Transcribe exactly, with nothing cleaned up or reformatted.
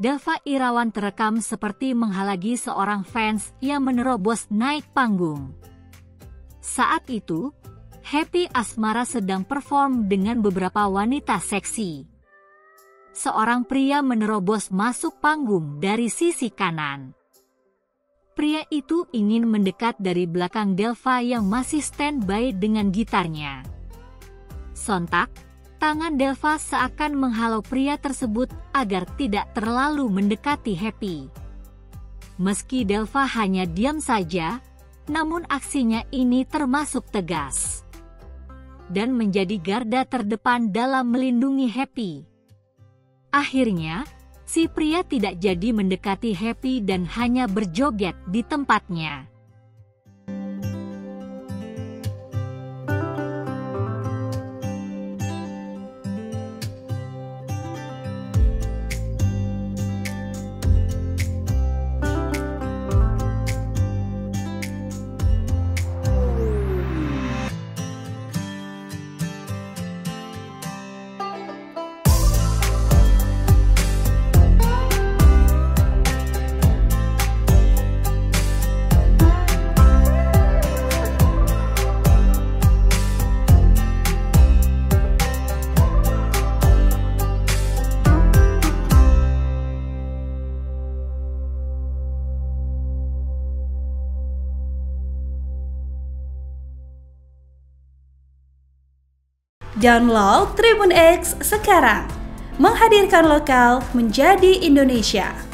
Delva Irawan terekam seperti menghalangi seorang fans yang menerobos naik panggung. Saat itu, Happy Asmara sedang perform dengan beberapa wanita seksi. Seorang pria menerobos masuk panggung dari sisi kanan. Pria itu ingin mendekat dari belakang Delva yang masih standby dengan gitarnya. Sontak, tangan Delva seakan menghalau pria tersebut agar tidak terlalu mendekati Happy. Meski Delva hanya diam saja, namun aksinya ini termasuk tegas dan menjadi garda terdepan dalam melindungi Happy. Akhirnya, si pria tidak jadi mendekati Happy dan hanya berjoget di tempatnya. Download Tribun X sekarang, menghadirkan lokal menjadi Indonesia.